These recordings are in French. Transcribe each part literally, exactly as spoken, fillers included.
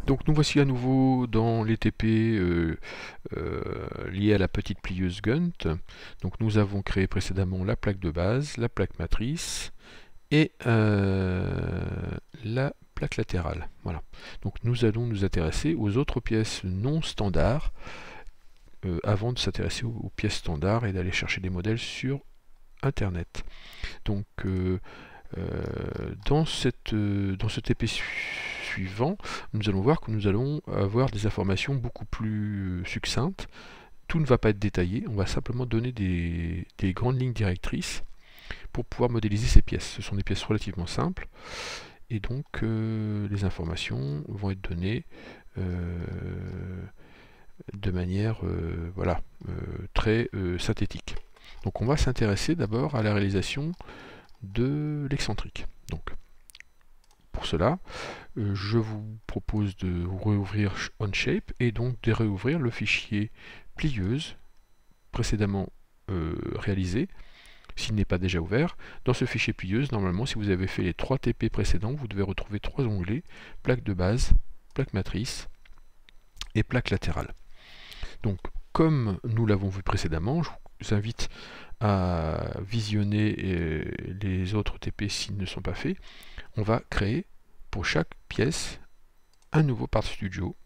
Donc nous voici à nouveau dans les T P euh, euh, liés à la petite plieuse Gunt. Donc nous avons créé précédemment la plaque de base, la plaque matrice et euh, la plaque latérale. Voilà. Donc nous allons nous intéresser aux autres pièces non standards euh, avant de s'intéresser aux, aux pièces standards et d'aller chercher des modèles sur Internet. Donc euh, euh, dans, cette, euh, dans ce T P su suivant, nous allons voir que nous allons avoir des informations beaucoup plus succinctes. Tout ne va pas être détaillé, on va simplement donner des, des grandes lignes directrices pour pouvoir modéliser ces pièces. Ce sont des pièces relativement simples et donc euh, les informations vont être données euh, de manière euh, voilà, euh, très euh, synthétique. Donc on va s'intéresser d'abord à la réalisation de l'excentrique. Donc pour cela, euh, je vous propose de réouvrir Onshape et donc de réouvrir le fichier plieuse précédemment euh, réalisé, s'il n'est pas déjà ouvert. Dans ce fichier plieuse, normalement, si vous avez fait les trois T P précédents, vous devez retrouver trois onglets, plaque de base, plaque matrice et plaque latérale. Donc, comme nous l'avons vu précédemment, je vous invite à visionner euh, les autres T P s'ils ne sont pas faits. On va créer pour chaque pièce un nouveau Part Studio.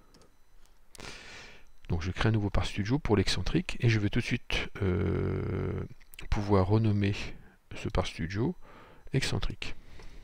Donc je crée un nouveau Part Studio pour l'excentrique et je vais tout de suite euh, pouvoir renommer ce Part Studio excentrique.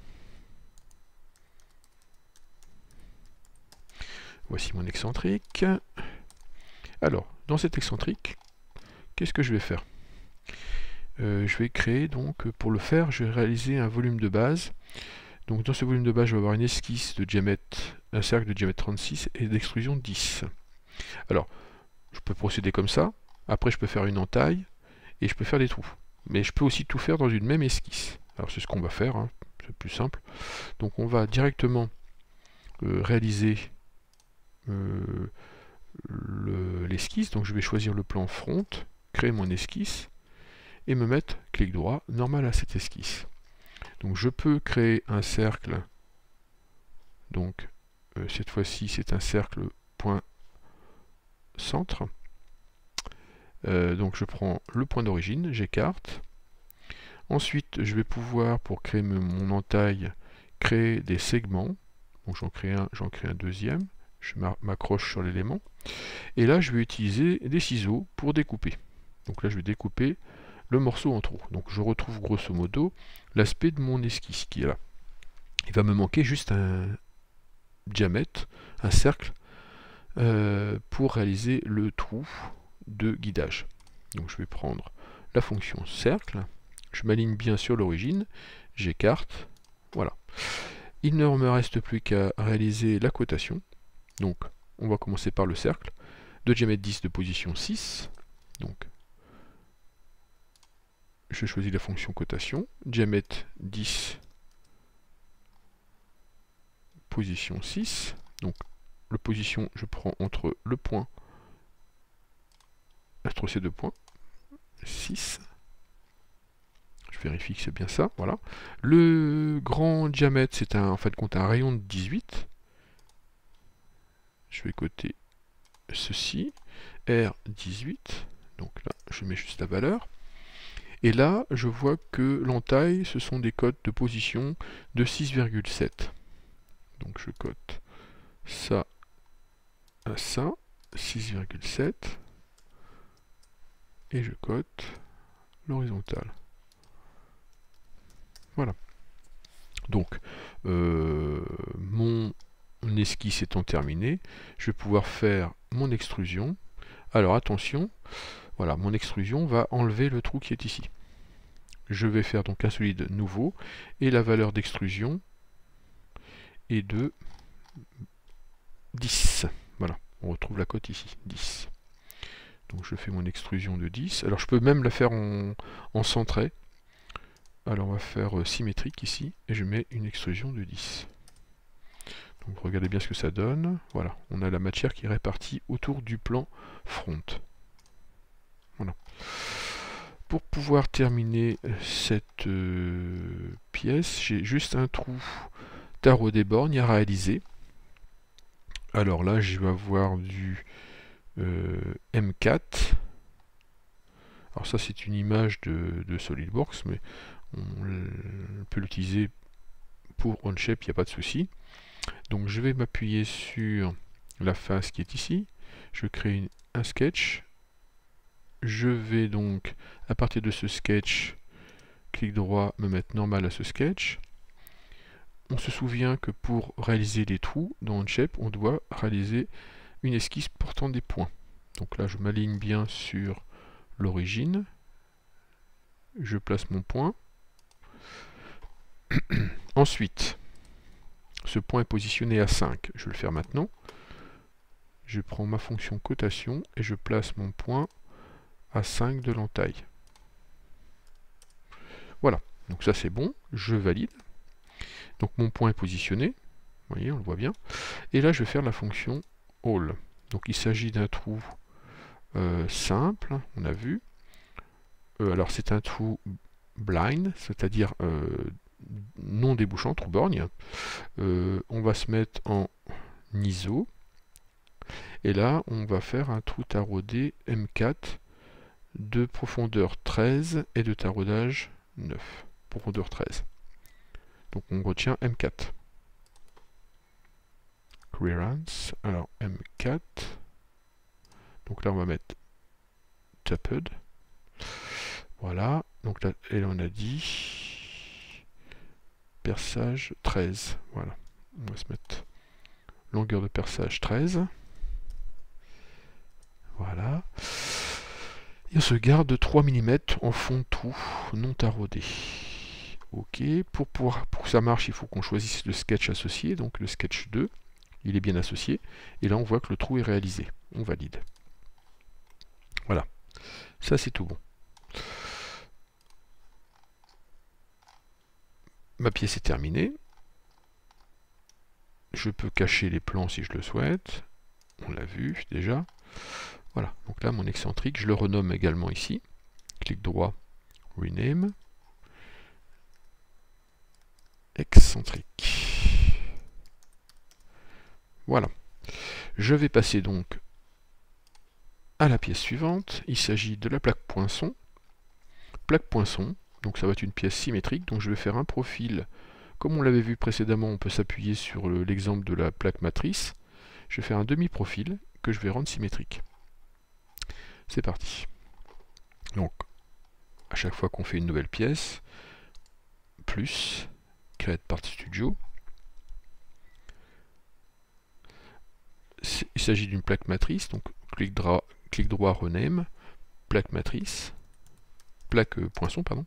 Voici mon excentrique. Alors, dans cet excentrique, qu'est-ce que je vais faire? euh, Je vais créer, donc, pour le faire, je vais réaliser un volume de base. Donc dans ce volume de base, je vais avoir une esquisse de diamètre, un cercle de diamètre trente-six et d'extrusion dix. Alors, je peux procéder comme ça. Après, je peux faire une entaille et je peux faire des trous. Mais je peux aussi tout faire dans une même esquisse. Alors c'est ce qu'on va faire, hein. C'est plus simple. Donc on va directement euh, réaliser euh, l'esquisse. Donc je vais choisir le plan front, créer mon esquisse et me mettre clic droit, normal à cette esquisse. Donc je peux créer un cercle, donc euh, cette fois-ci c'est un cercle point centre. Euh, donc je prends le point d'origine, j'écarte. Ensuite je vais pouvoir, pour créer mon entaille, créer des segments. Donc j'en crée un, j'en crée un deuxième, je m'accroche sur l'élément. Et là je vais utiliser des ciseaux pour découper. Donc là je vais découper le morceau en trous. Donc je retrouve grosso modo l'aspect de mon esquisse qui est là. Il va me manquer juste un diamètre, un cercle, euh, pour réaliser le trou de guidage. Donc je vais prendre la fonction cercle, je m'aligne bien sur l'origine, j'écarte, voilà. Il ne me reste plus qu'à réaliser la cotation. Donc on va commencer par le cercle, de diamètre dix de position six, donc je choisis la fonction cotation, diamètre dix, position six, donc le position je prends entre le point, entre ces deux points, six, je vérifie que c'est bien ça, voilà. Le grand diamètre c'est un, en fin de compte un rayon de dix-huit, je vais coter ceci, R dix-huit, donc là je mets juste la valeur. Et là, je vois que l'entaille, ce sont des cotes de position de six virgule sept. Donc je cote ça à ça, six virgule sept. Et je cote l'horizontale. Voilà. Donc, euh, mon esquisse étant terminée, je vais pouvoir faire mon extrusion. Alors attention, voilà, mon extrusion va enlever le trou qui est ici. Je vais faire donc un solide nouveau et la valeur d'extrusion est de dix. Voilà, on retrouve la cote ici, dix. Donc je fais mon extrusion de dix. Alors je peux même la faire en, en centré. Alors on va faire euh, symétrique ici et je mets une extrusion de dix. Donc regardez bien ce que ça donne. Voilà, on a la matière qui est répartie autour du plan front. Voilà. Pour pouvoir terminer cette euh, pièce, j'ai juste un trou tarot des bornes à réaliser. Alors là, je vais avoir du euh, M quatre. Alors ça, c'est une image de, de SolidWorks, mais on peut l'utiliser pour Onshape, il n'y a pas de souci. Donc je vais m'appuyer sur la face qui est ici. Je crée une, un sketch. Je vais donc, à partir de ce sketch, clic droit, me mettre normal à ce sketch. On se souvient que pour réaliser les trous dans Onshape, on doit réaliser une esquisse portant des points. Donc là, je m'aligne bien sur l'origine. Je place mon point. Ensuite, ce point est positionné à cinq. Je vais le faire maintenant. Je prends ma fonction cotation et je place mon point à cinq de l'entaille. Voilà, donc ça c'est bon, je valide. Donc mon point est positionné, vous voyez, on le voit bien. Et là je vais faire la fonction all. Donc il s'agit d'un trou euh, simple, on a vu. Euh, alors c'est un trou blind, c'est-à-dire euh, non débouchant, trou borgne. Euh, on va se mettre en I S O. Et là, on va faire un trou taraudé M quatre de profondeur treize et de taraudage neuf. Profondeur treize. Donc on retient M quatre. Clearance. Alors M quatre. Donc là, on va mettre tapped. Voilà. Donc là, et là, on a dit perçage treize. Voilà. On va se mettre longueur de perçage treize. Voilà. Et on se garde trois millimètres en fond de trou non taraudé. Ok. Pour, pouvoir, pour que ça marche, il faut qu'on choisisse le sketch associé. Donc le sketch deux. Il est bien associé. Et là, on voit que le trou est réalisé. On valide. Voilà. Ça, c'est tout bon. Ma pièce est terminée. Je peux cacher les plans si je le souhaite. On l'a vu déjà. Voilà, donc là mon excentrique, je le renomme également ici. Clic droit, rename. Excentrique. Voilà. Je vais passer donc à la pièce suivante. Il s'agit de la plaque poinçon. Plaque poinçon, donc ça va être une pièce symétrique. Donc je vais faire un profil. Comme on l'avait vu précédemment, on peut s'appuyer sur l'exemple de la plaque matrice. Je vais faire un demi-profil que je vais rendre symétrique. C'est parti. Donc, à chaque fois qu'on fait une nouvelle pièce, plus, Create Part Studio. Il s'agit d'une plaque matrice, donc clic droit, clic droit, rename, plaque matrice, plaque euh, poinçon, pardon.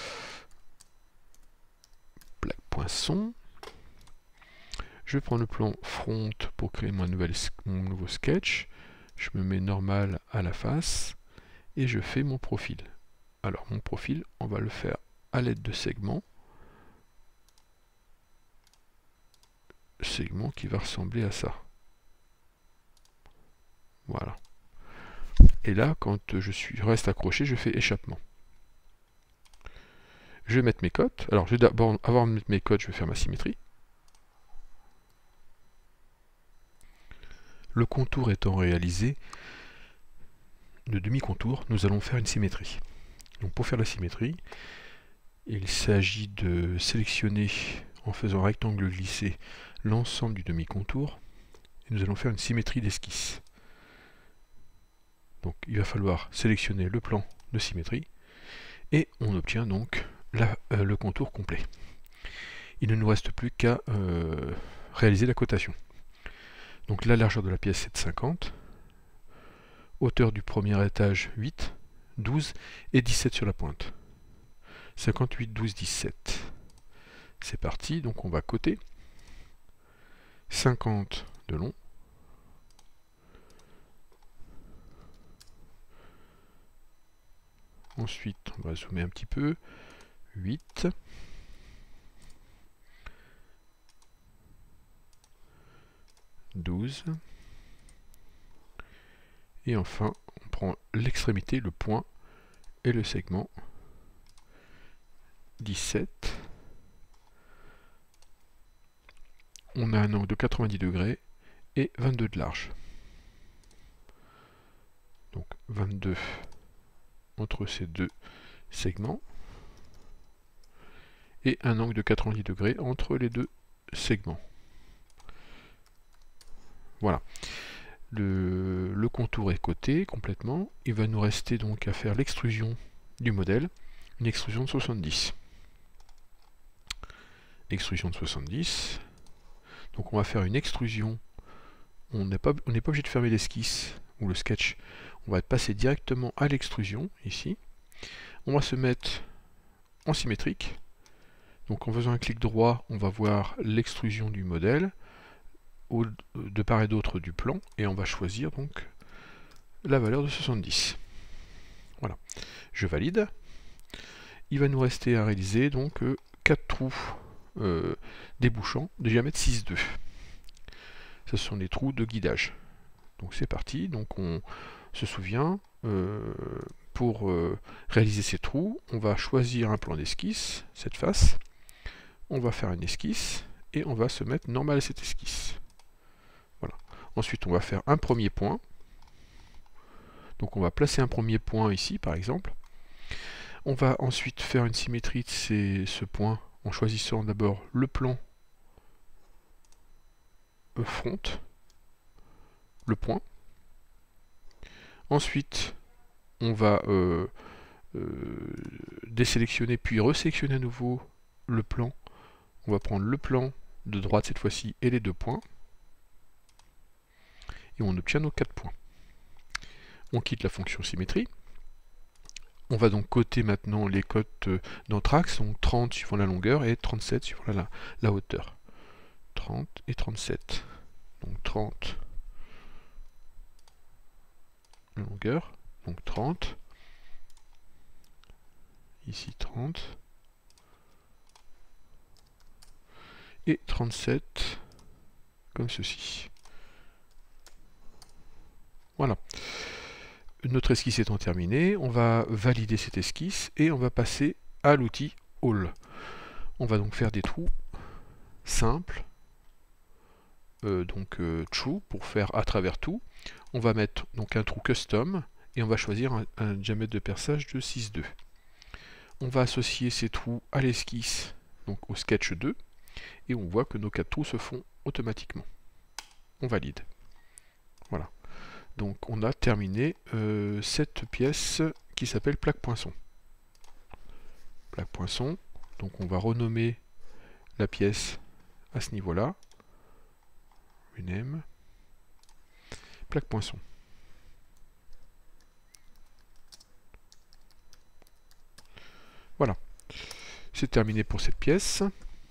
Plaque poinçon. Je prends le plan front pour créer mon, nouvel, mon nouveau sketch. Je me mets normal à la face et je fais mon profil. Alors mon profil, on va le faire à l'aide de segments. Segment qui va ressembler à ça. Voilà. Et là, quand je suis reste accroché, je fais échappement. Je vais mettre mes cotes. Alors, je vais d'abord, avant de mettre mes cotes, je vais faire ma symétrie. Le contour étant réalisé, le demi-contour, nous allons faire une symétrie. Donc pour faire la symétrie, il s'agit de sélectionner, en faisant rectangle glissé, l'ensemble du demi-contour. Et nous allons faire une symétrie d'esquisse. Donc il va falloir sélectionner le plan de symétrie, et on obtient donc la, euh, le contour complet. Il ne nous reste plus qu'à euh, réaliser la cotation. Donc la largeur de la pièce est de cinquante, hauteur du premier étage huit, douze et dix-sept sur la pointe. cinquante-huit, douze, dix-sept. C'est parti, donc on va coter. cinquante de long. Ensuite, on va zoomer un petit peu. huit. douze. Et enfin, on prend l'extrémité, le point et le segment. dix-sept. On a un angle de quatre-vingt-dix degrés et vingt-deux de large. Donc vingt-deux entre ces deux segments et un angle de quatre-vingt-dix degrés entre les deux segments. Voilà. Le, le contour est coté complètement. Il va nous rester donc à faire l'extrusion du modèle, une extrusion de soixante-dix. Extrusion de soixante-dix. Donc on va faire une extrusion. On n'est pas, on n'est pas obligé de fermer l'esquisse ou le sketch. On va passer directement à l'extrusion ici. On va se mettre en symétrique. Donc en faisant un clic droit, on va voir l'extrusion du modèle au, de part et d'autre du plan, et on va choisir donc la valeur de soixante-dix. Voilà, je valide. Il va nous rester à réaliser donc euh, quatre trous euh, débouchants de diamètre six deux. Ce sont les trous de guidage. Donc c'est parti. Donc on se souvient, euh, pour euh, réaliser ces trous, on va choisir un plan d'esquisse, cette face. On va faire une esquisse et on va se mettre normal à cette esquisse. Voilà. Ensuite, on va faire un premier point. Donc on va placer un premier point ici, par exemple. On va ensuite faire une symétrie de ces, ce point en choisissant d'abord le plan front, le point. Ensuite, on va euh, euh, désélectionner puis resélectionner à nouveau le plan. On va prendre le plan de droite cette fois-ci et les deux points. Et on obtient nos quatre points. On quitte la fonction symétrie. On va donc coter maintenant les cotes d'entre axes, donc trente suivant la longueur et trente-sept suivant la, la hauteur. trente et trente-sept. Donc trente la longueur, donc trente. Ici trente. Et trente-sept comme ceci. Voilà. Notre esquisse étant terminée, on va valider cette esquisse et on va passer à l'outil All. On va donc faire des trous simples, euh, donc euh, True pour faire à travers tout. On va mettre donc un trou custom et on va choisir un, un diamètre de perçage de six deux. On va associer ces trous à l'esquisse, donc au sketch deux, et on voit que nos quatre trous se font automatiquement. On valide. Voilà. Donc on a terminé euh, cette pièce qui s'appelle plaque poinçon. Plaque poinçon. Donc on va renommer la pièce à ce niveau-là. Rename. Plaque poinçon. Voilà. C'est terminé pour cette pièce.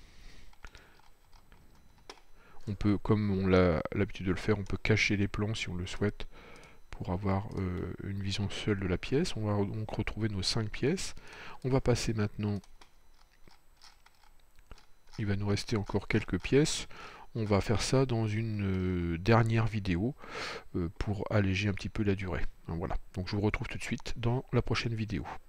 On peut, comme on a l'habitude de le faire, on peut cacher les plans si on le souhaite pour avoir euh, une vision seule de la pièce. On va donc retrouver nos cinq pièces. On va passer maintenant, il va nous rester encore quelques pièces. On va faire ça dans une euh, dernière vidéo euh, pour alléger un petit peu la durée. Voilà. Donc je vous retrouve tout de suite dans la prochaine vidéo.